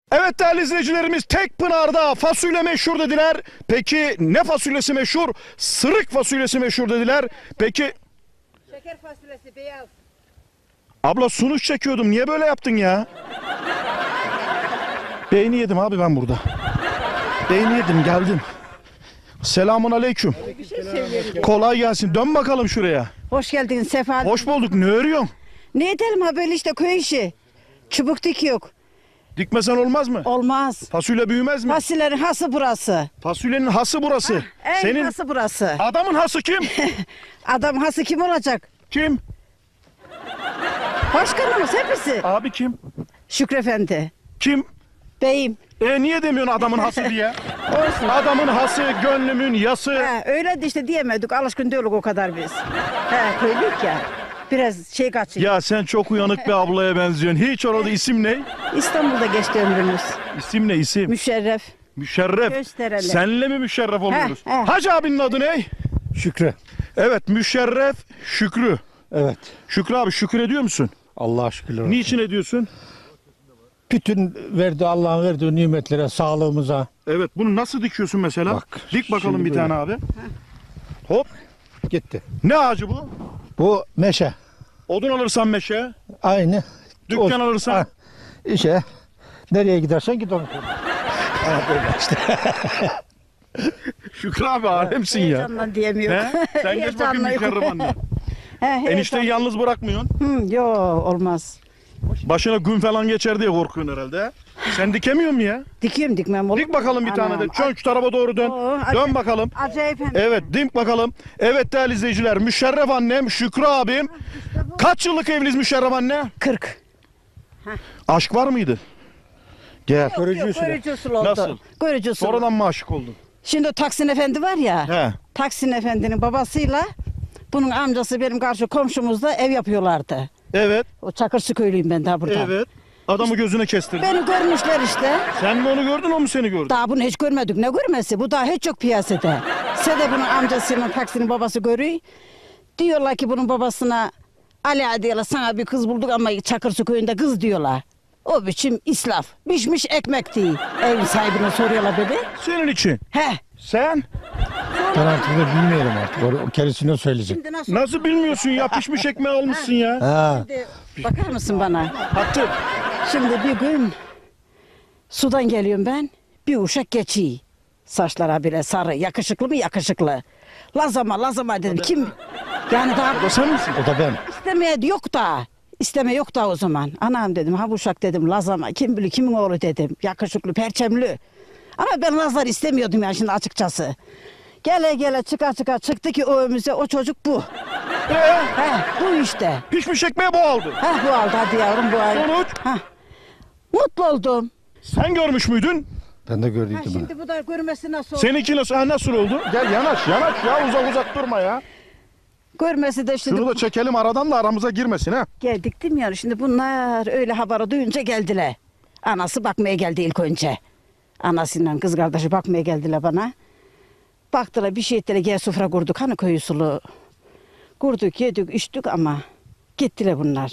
Evet değerli izleyicilerimiz, Tekpınar'da fasulye meşhur dediler. Peki ne fasulyesi meşhur? Sırık fasulyesi meşhur dediler. Peki... Şeker fasulyesi beyaz. Abla sunuş çekiyordum. Niye böyle yaptın ya? Beyni yedim abi ben burada. Beyni yedim, geldim. Selamun aleyküm. Bir şey söyleyelim. Kolay gelsin. Dön bakalım şuraya. Hoş geldin Sefa. Hoş bulduk. Ne örüyorsun? Ne edelim ha böyle işte köy işi. Çubuk dik yok. Dikmesen olmaz mı? Olmaz. Fasulye büyümez mi? Fasulyenin hası burası. Fasulyenin hası burası. En Senin hası burası. adamın hası kim? Adam hası kim olacak? Kim? Başkanımız hepsi. Abi kim? Şükrü Efendi. Kim? Beyim. Niye demiyorsun adamın hası diye? Olsun. Adamın hası, gönlümün yası. Öyle de işte diyemedik. Alışkın değilik o kadar biz. Köylük ya. Biraz şey kaçıyor. Ya sen çok uyanık bir ablaya benziyorsun. Hiç orada isim ne? İstanbul'da geçti ömrümüz. İsim ne isim? Müşerref. Müşerref. Gösterelim. Senle mi müşerref oluyoruz? He. Hacı abinin adı ne? Şükrü. Evet, Müşerref Şükrü. Evet. Şükrü abi, şükür ediyor musun? Allah'a şükürler olsun. Niçin ediyorsun? Bütün Allah'ın verdiği nimetlere, sağlığımıza. Evet, bunu nasıl dikiyorsun mesela? Bak, Dik bakalım şimdi bir tane abi. Hop. Gitti. Ne ağacı bu? Bu meşe. Odun alırsan meşe, Aynı. dükkan alırsan. Ha, İşte nereye gidersen git onu. Ha, böyle işte. Şükrü abi alemsin ya. Heyecandan diyemiyorum. He? Sen geç bakayım Müşerref anne. Enişteyi yalnız bırakmıyorsun. Yok olmaz. Başına gün falan geçer diye korkuyorsun herhalde. He? Sen dikemiyor musun ya? Dikiyorum dikmem olur. Dik bakalım bir tane de. Anam, Çön şu tarafa doğru dön. Dön bakalım. Acayip hem. Evet, dik bakalım. Evet değerli izleyiciler, Müşerref annem, Şükrü abim. Kaç yıllık evliyiz Müşerref anne? 40. Aşk var mıydı? Gel. Görücü usulü. Görücü usul oldu. Nasıl? Görücü usul. Sonradan mı aşık oldun? Şimdi o Taksin Efendi var ya. He. Taksin Efendi'nin babasıyla bunun amcası benim karşı komşumuzda ev yapıyorlardı. Evet. O Çakırsı köylüyüm ben daha burada. Evet. Adamı gözüne kestirdin. Beni görmüşler işte. Sen mi onu gördün, o mu seni gördü? Daha bunu hiç görmedik. Ne görmesi? Bu daha hiç yok piyasada. Sede bunun amcasıyla Taksin'in babası görüyor. Diyorlar ki bunun babasına Ali diyorlar sana bir kız bulduk ama Çakırsı köyünde kız diyorlar. O biçim israf. Pişmiş ekmek değil. Evin sahibine soruyorlar beni. Senin için. He. Sen Ben artık da bilmiyorum artık. O kendisine söyleyecek. Şimdi nasıl? nasıl bilmiyorsun ya? Pişmiş ekmeği almışsın ya. Ha. Şimdi bakar mısın bana? Hattı. Şimdi bir gün sudan geliyorum ben. Bir uşak geçiyor. Saçlara bile sarı. Yakışıklı mı yakışıklı. Lazama dedim. Kim? Yani daha O da sen misin? O da ben. istemeye yok da. İsteme yok da o zaman. Anam dedim ha bu uşak dedim Lazama. Kim bilir kimin oğlu dedim. Yakışıklı, perçemli. Ama ben Lazlar istemiyordum yani şimdi açıkçası. Gele çıktı ki o önümüze o çocuk bu. Bu işte. Pişmiş ekmeği bu aldı. Bu aldı hadi yavrum bu ay. Sonuç? Mutlu oldum. Sen görmüş müydün? Ben de gördüydüm bunu. Şimdi bu da görmesi nasıl oldu? Seninki nasıl oldu? Gel yanaş ya, uzak durma ya. Görmesi de şimdi Şunu da çekelim aradan da aramıza girmesin ha. geldik değil mi yani şimdi bunlar öyle haberi duyunca geldiler. Anası bakmaya geldi ilk önce. Anasıyla kız kardeşi bakmaya geldiler bana. Baktılar bir şey ettiler gel sofra kurduk hani köy usulü. Kurduk yedik içtik ama gittiler bunlar.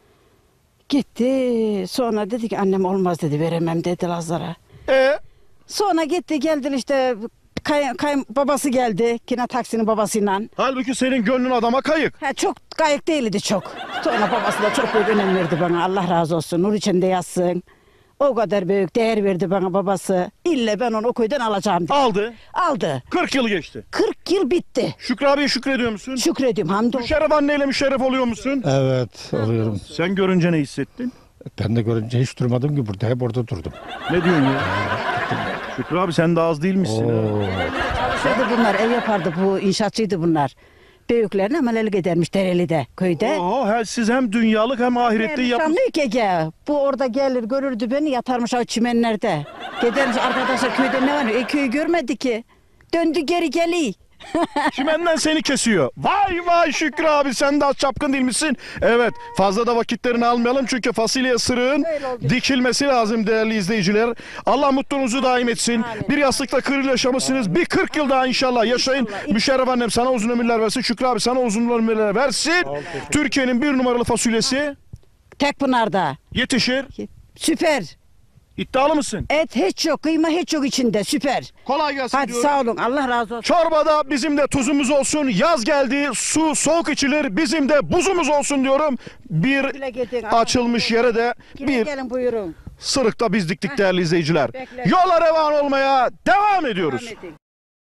Gitti sonra dedi ki annem olmaz dedi veremem dedi Lazlara. Sonra gitti geldi işte babası geldi yine taksinin babasıyla. Halbuki senin gönlün adama kayık. Çok kayık değildi çok. Sonra babası da çok büyük önem verdi bana Allah razı olsun nur içinde yatsın. O kadar büyük değer verdi bana babası. İlle ben onu o köyden alacağım dedi. Aldı. 40 yıl geçti. 40 yıl bitti. Şükrü abiye şükrediyor musun? Şükrediyorum hamdolsun. Müşerref anneyle müşerref oluyor musun? Evet oluyorum. Sen görünce ne hissettin? Ben de görünce hiç durmadım ki burada. Hep orada durdum. Ne diyorsun ya? Şükrü abi sen de az değilmişsin. Çalışırdı bunlar ev yapardı bu inşaatçıydı bunlar. Büyüklerine amelelik edermiş Dereli'de köyde. Siz hem dünyalık hem ahirette yapmışsınız. Ege. Bu orada gelir görürdü beni yatarmış o çimenlerde. Gidermiş arkadaşlar köyde ne var? Köyü görmedi ki. Döndü geri geliyor. Çimenden seni kesiyor. Vay Şükrü abi sen de az çapkın değil misin? Evet fazla da vakitlerini almayalım çünkü fasulye sırığın dikilmesi lazım değerli izleyiciler. Allah mutluluğunuzu daim etsin. Amin. Bir yastıkta 40 yıl yaşamışsınız. Bir 40 yıl daha inşallah yaşayın. Müşerref annem sana uzun ömürler versin. Şükrü abi sana uzun ömürler versin. Türkiye'nin bir numaralı fasulyesi Tekpınar'da. yetişir. Süper. İddialı mısın? Et hiç yok, kıyma hiç yok içinde. Süper. Kolay gelsin Hadi diyorum. sağ olun. Allah razı olsun. Çorbada bizim de tuzumuz olsun. Yaz geldi. Su soğuk içilir. Bizim de buzumuz olsun diyorum. Bir Güle gidin. açılmış yere de Gelin, bir gelin buyurun. sırıkta biz diktik değerli izleyiciler. Bekle. Yola revan olmaya devam ediyoruz. Devam edin.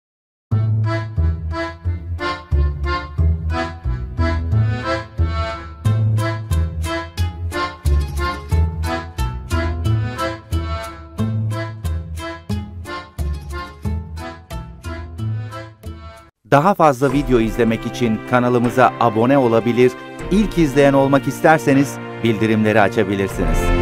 Daha fazla video izlemek için kanalımıza abone olabilir, ilk izleyen olmak isterseniz bildirimleri açabilirsiniz.